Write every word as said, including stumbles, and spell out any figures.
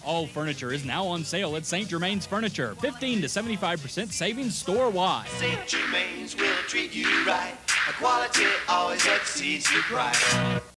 All furniture is now on sale at Saint Germain's Furniture. fifteen to seventy-five percent savings store-wide. Saint Germain's will treat you right. Quality always exceeds the price.